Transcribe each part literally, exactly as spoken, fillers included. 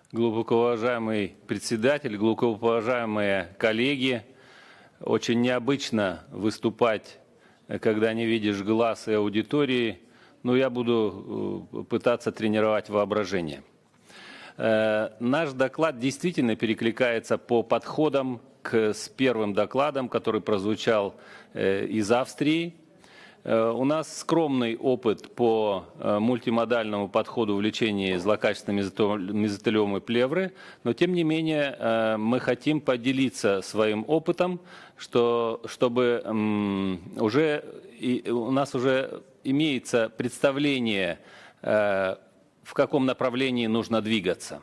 Глубоко уважаемый председатель, глубоко уважаемые коллеги, очень необычно выступать, когда не видишь глаз и аудитории, но я буду пытаться тренировать воображение. Наш доклад действительно перекликается по подходам к, с первым докладом, который прозвучал из Австрии. У нас скромный опыт по мультимодальному подходу в лечении злокачественной мезотелиомы плевры, но тем не менее мы хотим поделиться своим опытом, что, чтобы уже, у нас уже имеется представление, в каком направлении нужно двигаться.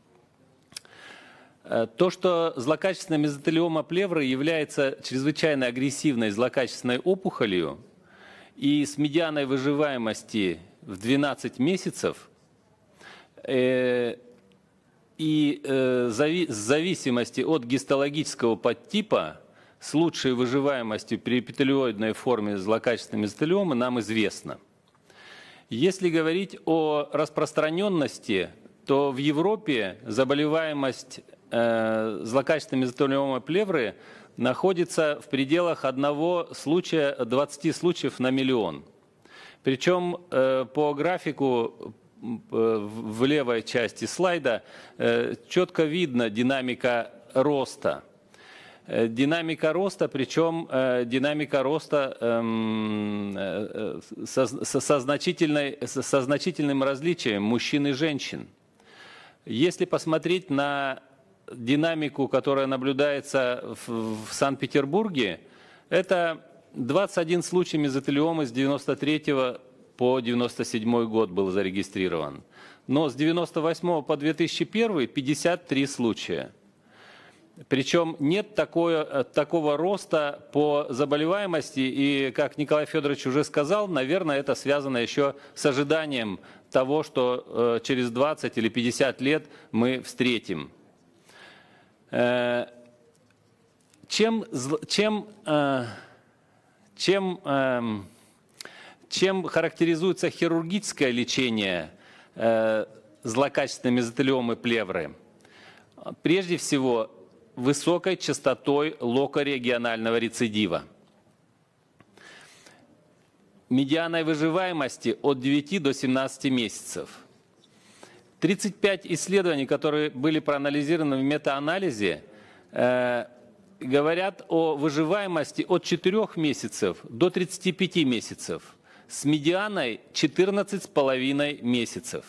То, что злокачественная мезотелиома плевры является чрезвычайно агрессивной злокачественной опухолью, и с медианой выживаемости в двенадцать месяцев э, и э, зави в зависимости от гистологического подтипа с лучшей выживаемостью при эпителиоидной форме злокачественной мезотелиомы нам известно. Если говорить о распространенности, то в Европе заболеваемость э, злокачественной мезотелиомы плевры находится в пределах одного случая, двадцати случаев на миллион. Причем э, по графику э, в левой части слайда э, четко видно динамика роста. Э, динамика роста, причем э, динамика роста э, э, со, со, значительной, со значительным различием мужчин и женщин. Если посмотреть на динамику, которая наблюдается в, в Санкт-Петербурге, это двадцать один случай мезотелиомы с девяносто третьего по девяносто седьмой год был зарегистрирован. Но с девяносто восьмого по две тысячи первый пятьдесят три случая. Причем нет такое, такого роста по заболеваемости, и, как Николай Федорович уже сказал, наверное, это связано еще с ожиданием того, что э, через двадцать или пятьдесят лет мы встретим. Чем, чем, чем, чем характеризуется хирургическое лечение злокачественной мезотелиомы плевры? Прежде всего, высокой частотой локорегионального рецидива, медианой выживаемости от девяти до семнадцати месяцев. тридцать пять исследований, которые были проанализированы в метаанализе, э, говорят о выживаемости от четырёх месяцев до тридцати пяти месяцев с медианой четырнадцать с половиной месяцев.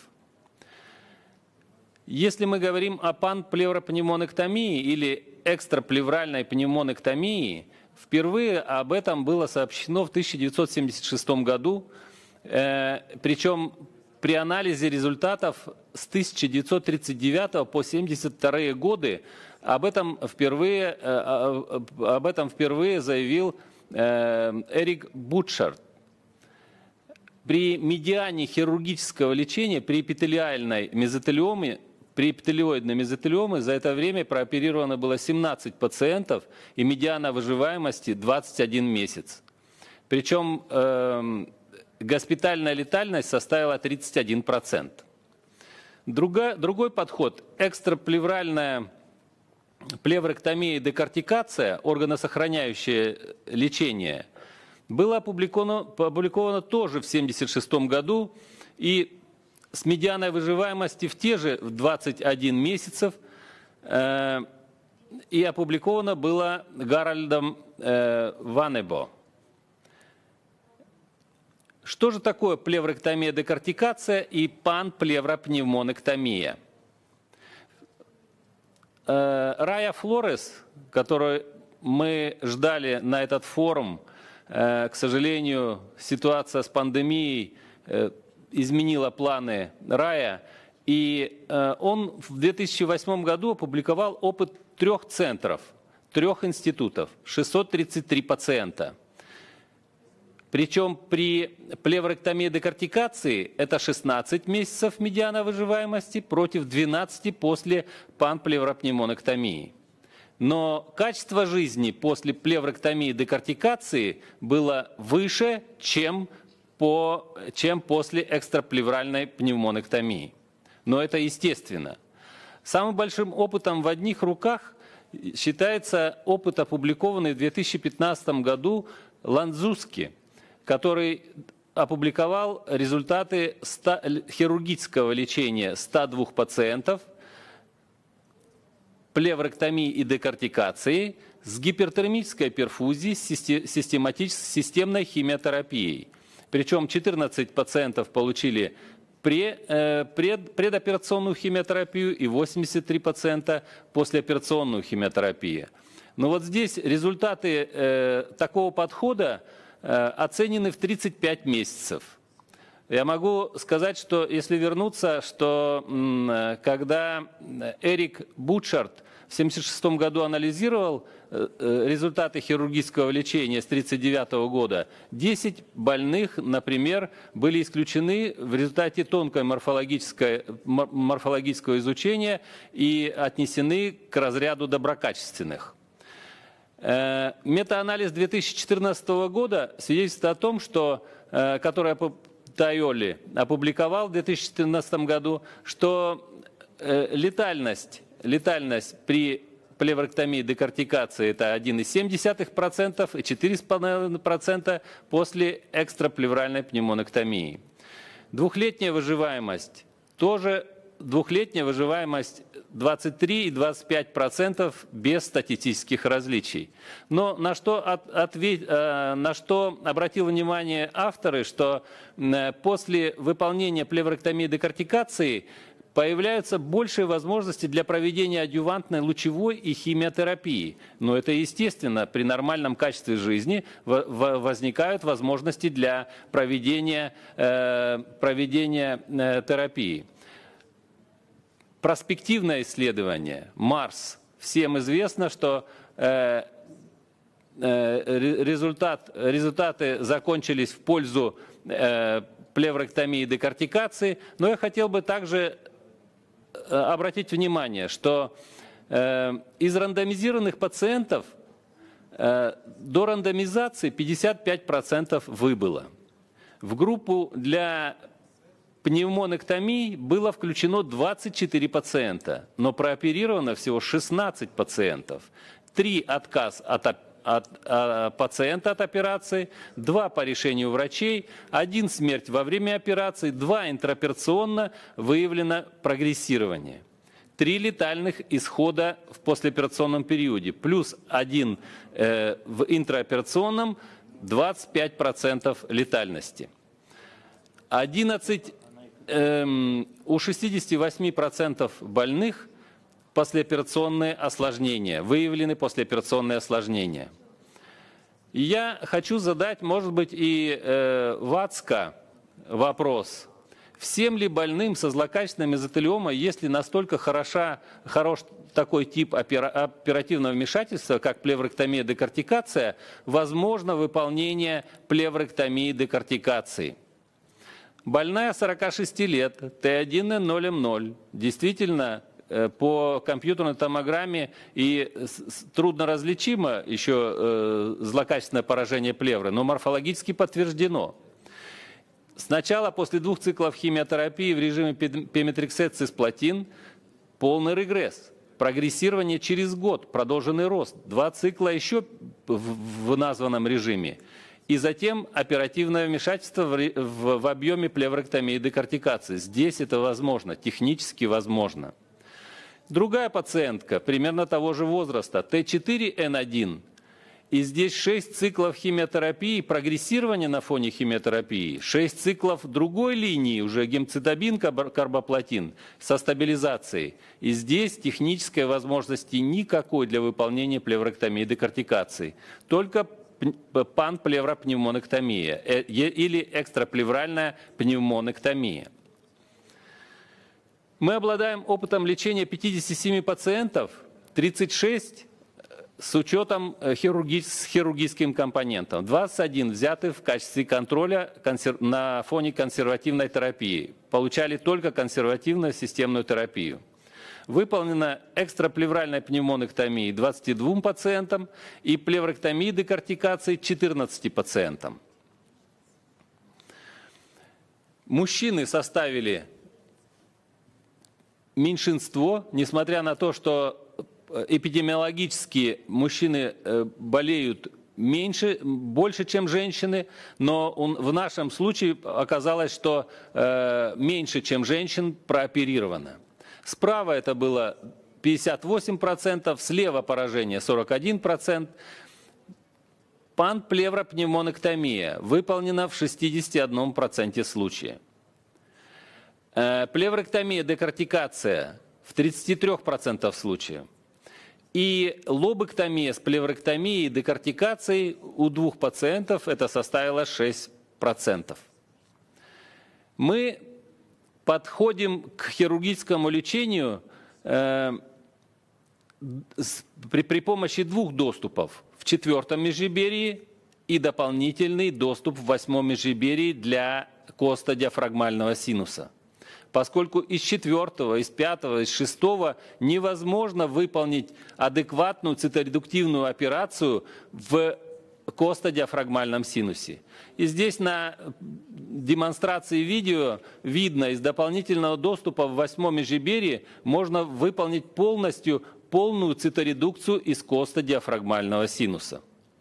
Если мы говорим о панплевропневмонэктомии или экстраплевральной пневмонэктомии, впервые об этом было сообщено в тысяча девятьсот семьдесят шестом году, э, причем при анализе результатов с тысяча девятьсот тридцать девятого по семьдесят вторые годы об этом впервые, об этом впервые заявил Эрик Бутшарт. При медиане хирургического лечения при эпителиальной мезотелиоме, при эпителиоидной мезотелиоме за это время прооперировано было семнадцать пациентов и медиана выживаемости двадцать один месяц. Причем э, госпитальная летальность составила тридцать один процент. Другой, другой подход – экстраплевральная плевректомия и декортикация, органосохраняющее лечение, было опубликовано, опубликовано тоже в семьдесят шестом году и с медианой выживаемости в те же двадцать один месяцев э, и опубликовано было Гарольдом э, Ванебо. Что же такое плевректомия-декортикация и панплевропневмонэктомия? Рая Флорес, которую мы ждали на этот форум, к сожалению, ситуация с пандемией изменила планы Рая, и он в две тысячи восьмом году опубликовал опыт трех центров, трех институтов, шестьсот тридцать три пациента. Причем при плевректомии декортикации это шестнадцать месяцев медиана выживаемости против двенадцати после панплевропневмонэктомии. Но качество жизни после плевректомии декортикации было выше, чем, по, чем после экстраплевральной пневмонэктомии. Но это естественно. Самым большим опытом в одних руках считается опыт, опубликованный в две тысячи пятнадцатом году Ланзуски, который опубликовал результаты хирургического лечения ста двух пациентов, плевректомии и декортикации с гипертермической перфузией, системной химиотерапией. Причем четырнадцать пациентов получили пред, пред, предоперационную химиотерапию и восемьдесят три пациента послеоперационную химиотерапию. Но вот здесь результаты э, такого подхода э, оценены в тридцать пять месяцев. Я могу сказать, что если вернуться, что м, когда Эрик Бутшарт в тысяча девятьсот семьдесят шестом году анализировал э, результаты хирургического лечения с тысяча девятьсот тридцать девятого года, десять больных, например, были исключены в результате тонкого морфологического, морфологического изучения и отнесены к разряду доброкачественных. Метаанализ две тысячи четырнадцатого года свидетельствует о том, что, который Тайоли опубликовал в две тысячи четырнадцатом году, что летальность, летальность при плевректомии и декортикации это один и семь десятых процента и четыре и пять десятых процента после экстраплевральной пневмонэктомии. Двухлетняя выживаемость тоже двухлетняя выживаемость двадцать три и двадцать пять процентов без статистических различий. Но на что, от, ответ, на что обратил внимание авторы, что после выполнения плевректомии и декортикации появляются большие возможности для проведения адъювантной лучевой и химиотерапии. Но это естественно, при нормальном качестве жизни возникают возможности для проведения, проведения терапии. Проспективное исследование, Марс. Всем известно, что э, э, результат, результаты закончились в пользу э, плевректомии и декортикации, но я хотел бы также обратить внимание, что э, из рандомизированных пациентов э, до рандомизации пятьдесят пять процентов выбыло. В группу для пневмонэктомии было включено двадцать четыре пациента, но прооперировано всего шестнадцать пациентов. Три отказ от, от, от пациента от операции, два по решению врачей, один смерть во время операции, два интраоперационно выявлено прогрессирование. Три летальных исхода в послеоперационном периоде, плюс один э, в интраоперационном, двадцать пять процентов летальности. одиннадцать У шестидесяти восьми процентов больных послеоперационные осложнения, выявлены послеоперационные осложнения. И я хочу задать, может быть, и э, ВАЦКО вопрос. Всем ли больным со злокачественной мезотелиомой, если настолько хороша, хорош такой тип опера, оперативного вмешательства, как плевректомия, декортикация, возможно выполнение плевректомии и декортикации? Больная сорока шести лет, Т один Н ноль М ноль, действительно по компьютерной томограмме и трудно различимо еще э, злокачественное поражение плевры, но морфологически подтверждено. Сначала после двух циклов химиотерапии в режиме пеметриксет цисплатин полный регресс, прогрессирование через год, продолженный рост, два цикла еще в, в названном режиме. И затем оперативное вмешательство в, в, в объеме плевректомии и декортикации. Здесь это возможно, технически возможно. Другая пациентка, примерно того же возраста, Т четыре Н один. И здесь шесть циклов химиотерапии, прогрессирование на фоне химиотерапии, шесть циклов другой линии, уже гемцитабин, карбоплатин, со стабилизацией. И здесь технической возможности никакой для выполнения плевректомии и декортикации. Только панплевропневмонэктомия или экстраплевральная пневмонэктомия. Мы обладаем опытом лечения пятидесяти семи пациентов, тридцать шесть с учетом хирурги, с хирургическим компонентом, двадцать один взяты в качестве контроля консер, на фоне консервативной терапии, получали только консервативную системную терапию. Выполнена экстраплевральная пневмонэктомия двадцати двум пациентам и плевректомия декортикации четырнадцати пациентам. Мужчины составили меньшинство, несмотря на то, что эпидемиологически мужчины болеют меньше, больше, чем женщины, но он, в нашем случае оказалось, что э, меньше, чем женщин, прооперировано. Справа это было пятьдесят восемь процентов, слева поражение сорок один процент. Панплевропневмонэктомия выполнена в шестидесяти одном проценте случаев. Э, плеврэктомия, декортикация в тридцати трёх процентах случаев. И лобэктомия с плеврэктомией и декортикацией у двух пациентов это составило шесть процентов. Мы подходим к хирургическому лечению э, с, при, при помощи двух доступов. В четвертом межреберье и дополнительный доступ в восьмом межреберье для костно-диафрагмального синуса. Поскольку из четвертого, из пятого, из шестого невозможно выполнить адекватную циторедуктивную операцию в костно-диафрагмальном синусе. И здесь на демонстрации видео видно, из дополнительного доступа в восьмом межреберье можно выполнить полностью полную циторедукцию из костно-диафрагмального синуса.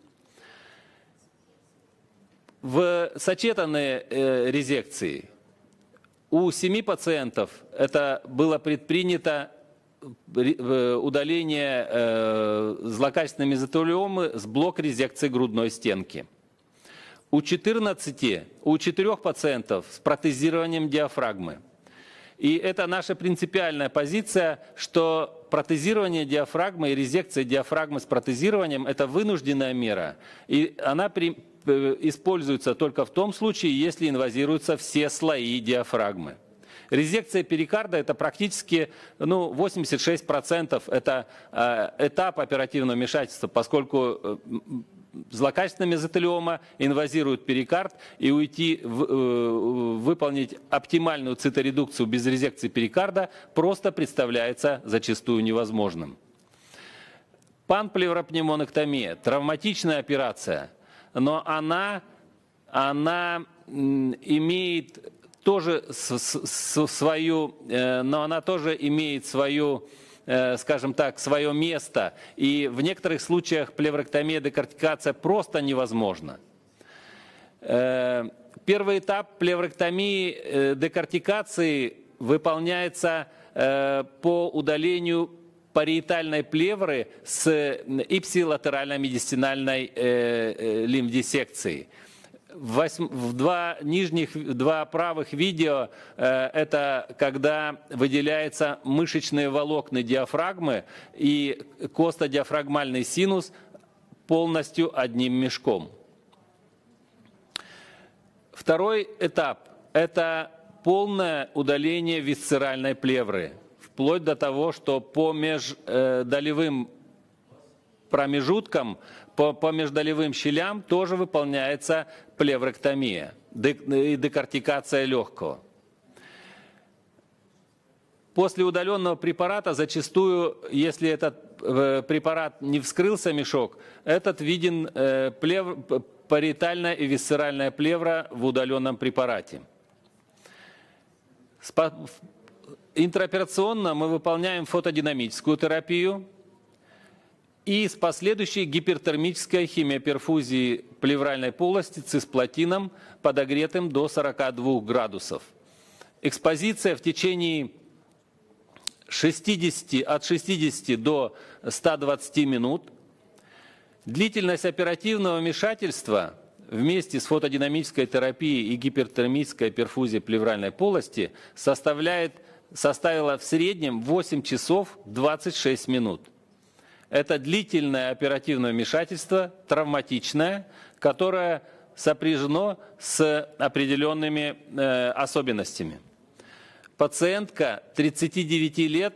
В сочетанной э, резекции у семи пациентов это было предпринято удаление э, злокачественной мезотелиомы с блок-резекцией грудной стенки. У четырнадцати, у четырёх пациентов с протезированием диафрагмы. И это наша принципиальная позиция, что протезирование диафрагмы и резекция диафрагмы с протезированием – это вынужденная мера. И она при, э, используется только в том случае, если инвазируются все слои диафрагмы. Резекция перикарда – это практически ну, восемьдесят шесть процентов это э, этап оперативного вмешательства, поскольку э, злокачественная мезотелиома инвазирует перикард, и уйти, в, э, выполнить оптимальную циторедукцию без резекции перикарда просто представляется зачастую невозможным. Панплевропневмонэктомия – травматичная операция, но она, она имеет тоже свою, но она тоже имеет свою, скажем так, свое место. И в некоторых случаях плеврэктомия, декортикация просто невозможна. Первый этап плеврэктомии, декортикации выполняется по удалению париетальной плевры с ипсилатеральной медистинальной лимфдиссекцией. В, в два нижних, два правых видео э, это когда выделяются мышечные волокна диафрагмы и костно-диафрагмальный синус полностью одним мешком. Второй этап – это полное удаление висцеральной плевры, вплоть до того, что по междолевым промежуткам, по, по междолевым щелям тоже выполняется плеврэктомия и декортикация легкого. После удаленного препарата зачастую, если этот э, препарат не вскрылся мешок, этот виден э, плев, париетальная и висцеральная плевра в удаленном препарате. Спа интраоперационно мы выполняем фотодинамическую терапию и с последующей гипертермической химиоперфузией плевральной полости цисплатином, подогретым до сорока двух градусов. Экспозиция в течение шестидесяти, от шестидесяти до ста двадцати минут. Длительность оперативного вмешательства вместе с фотодинамической терапией и гипертермической перфузией плевральной полости составляет, составила в среднем восемь часов двадцать шесть минут. Это длительное оперативное вмешательство, травматичное, которое сопряжено с определенными э, особенностями. Пациентка тридцати девяти лет,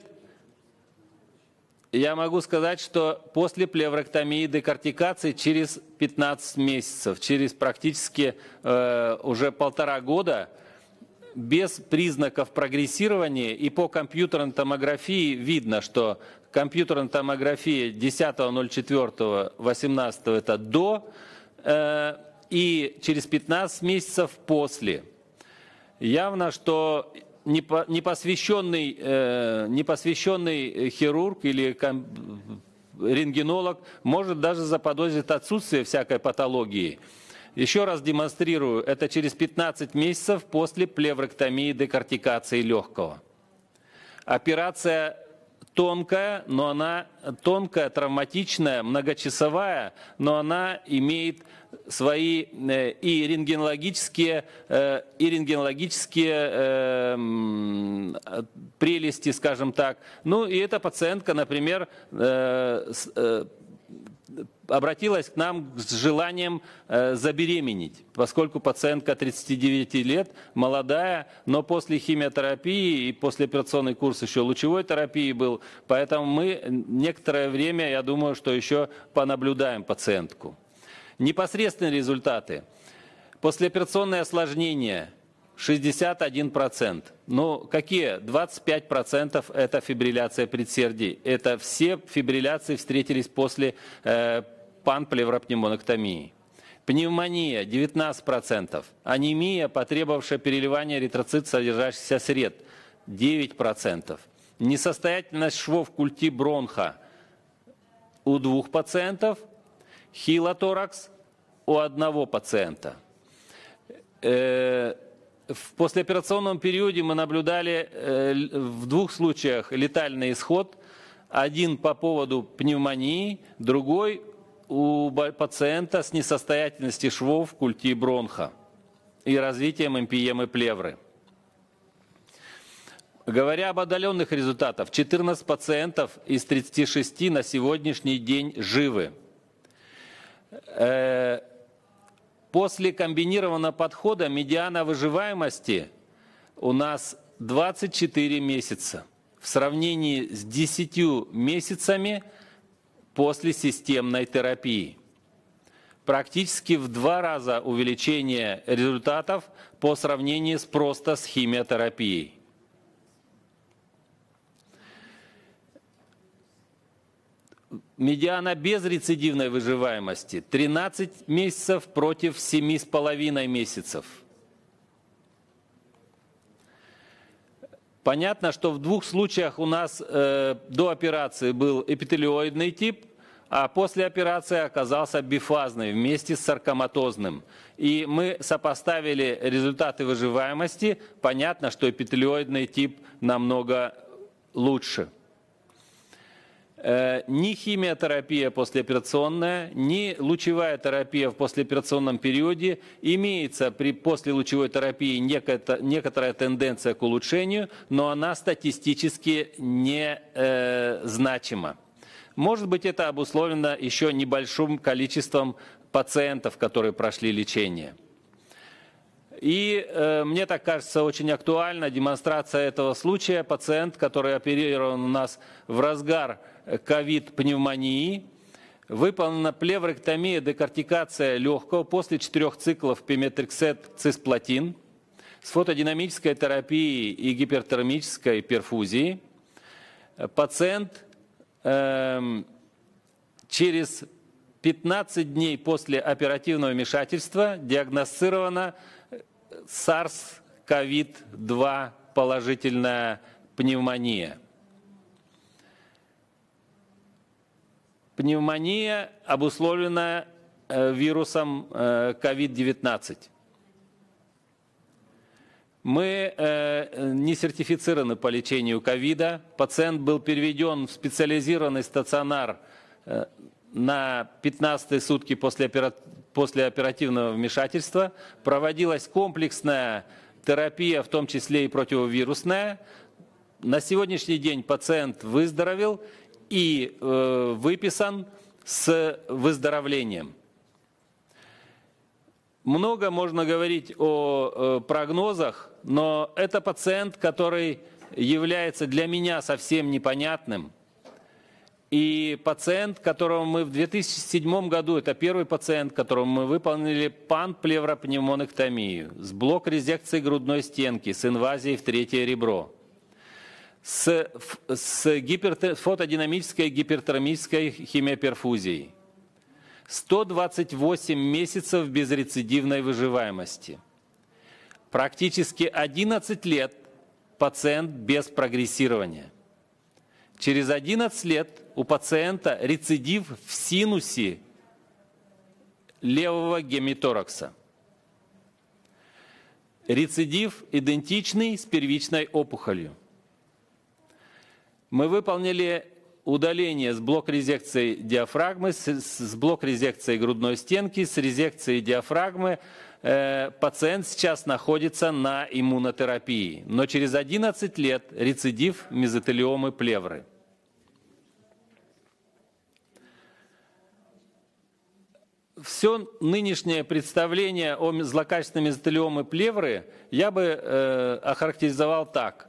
я могу сказать, что после плеврэктомии и декортикации через пятнадцать месяцев, через практически э, уже полтора года, без признаков прогрессирования, и по компьютерной томографии видно, что компьютерная томография десятого ноль четвёртого восемнадцатого это до, э, и через пятнадцать месяцев после. Явно, что непосвященный, э, непосвященный хирург или рентгенолог может даже заподозрить отсутствие всякой патологии. Еще раз демонстрирую, это через пятнадцать месяцев после плевректомии декортикации легкого. Операция тонкая, но она тонкая, травматичная, многочасовая, но она имеет свои э, и рентгенологические, э, и рентгенологические э, прелести, скажем так. Ну и эта пациентка, например, э, э, обратилась к нам с желанием э, забеременеть, поскольку пациентка тридцати девяти лет, молодая, но после химиотерапии и после операционный курс еще лучевой терапии был, поэтому мы некоторое время, я думаю, что еще понаблюдаем пациентку. Непосредственные результаты. Послеоперационные осложнения шестьдесят один процент. Ну, какие? двадцать пять процентов это фибрилляция предсердий. Это все фибрилляции встретились после э, панплевропневмонэктомии. Пневмония девятнадцать процентов. Анемия, потребовавшая переливания эритроцит, содержащихся сред, девять процентов. Несостоятельность швов культи бронха у двух пациентов. Хилоторакс у одного пациента. Э, В послеоперационном периоде мы наблюдали э, в двух случаях летальный исход. Один по поводу пневмонии, другой у пациента с несостоятельностью швов культи бронха и развитием эмфиемы плевры. Говоря об отдаленных результатах, четырнадцать пациентов из тридцати шести на сегодняшний день живы. Э, После комбинированного подхода медиана выживаемости у нас двадцать четыре месяца в сравнении с десятью месяцами после системной терапии. Практически в два раза увеличение результатов по сравнению с просто с химиотерапией. Медиана безрецидивной выживаемости тринадцать месяцев против семи с половиной месяцев. Понятно, что в двух случаях у нас э, до операции был эпителиоидный тип, а после операции оказался бифазный вместе с саркоматозным. И мы сопоставили результаты выживаемости. Понятно, что эпителиоидный тип намного лучше. Ни химиотерапия послеоперационная, ни лучевая терапия в послеоперационном периоде имеется при после лучевой терапии некая, некоторая тенденция к улучшению, но она статистически не э, значима. Может быть, это обусловлено еще небольшим количеством пациентов, которые прошли лечение. И э, мне так кажется очень актуальна демонстрация этого случая. Пациент, который оперирован у нас в разгар ковид-пневмонии, выполнена плевректомия, декортикация легкого после четырех циклов пиметриксет цисплатин с фотодинамической терапией и гипертермической перфузией. Пациент э, через пятнадцать дней после оперативного вмешательства диагностирована сарс ковид два положительная пневмония. Пневмония обусловлена э, вирусом э, ковид девятнадцать. Мы э, не сертифицированы по лечению ковида. Пациент был переведен в специализированный стационар э, на пятнадцатые сутки после, опера... после оперативного вмешательства. Проводилась комплексная терапия, в том числе и противовирусная. На сегодняшний день пациент выздоровел и э, выписан с выздоровлением. Много можно говорить о э, прогнозах, но это пациент, который является для меня совсем непонятным. И пациент, которого мы в две тысячи седьмом году, это первый пациент, которому мы выполнили панплевропневмонэктомию с блок-резекцией грудной стенки, с инвазией в третье ребро, с, с гипер, фотодинамической гипертермической химиоперфузией. сто двадцать восемь месяцев безрецидивной выживаемости. Практически одиннадцать лет пациент без прогрессирования. Через одиннадцать лет у пациента рецидив в синусе левого гемиторакса. Рецидив идентичный с первичной опухолью. Мы выполнили удаление с блок-резекцией диафрагмы, с, с блок-резекцией грудной стенки, с резекцией диафрагмы. Э, пациент сейчас находится на иммунотерапии, но через одиннадцать лет рецидив мезотелиомы плевры. Все нынешнее представление о злокачественной мезотелиоме плевры я бы э, охарактеризовал так.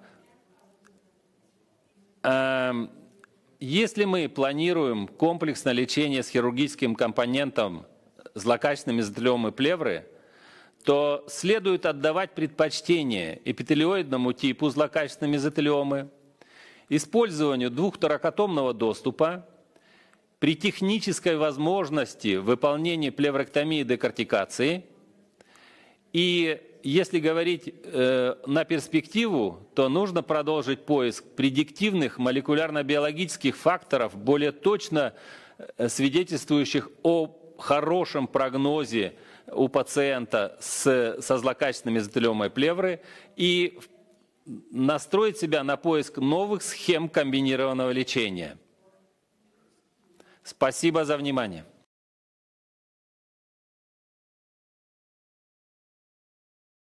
Э, если мы планируем комплексное лечение с хирургическим компонентом злокачественной мезотелиомы плевры, то следует отдавать предпочтение эпителиоидному типу злокачественной мезотелиомы, использованию двухторакотомного доступа, при технической возможности выполнения плевректомии и декортикации. И если говорить э, на перспективу, то нужно продолжить поиск предиктивных молекулярно-биологических факторов, более точно э, свидетельствующих о хорошем прогнозе у пациента с, со злокачественной мезотелиомой плевры, и настроить себя на поиск новых схем комбинированного лечения. Спасибо за внимание.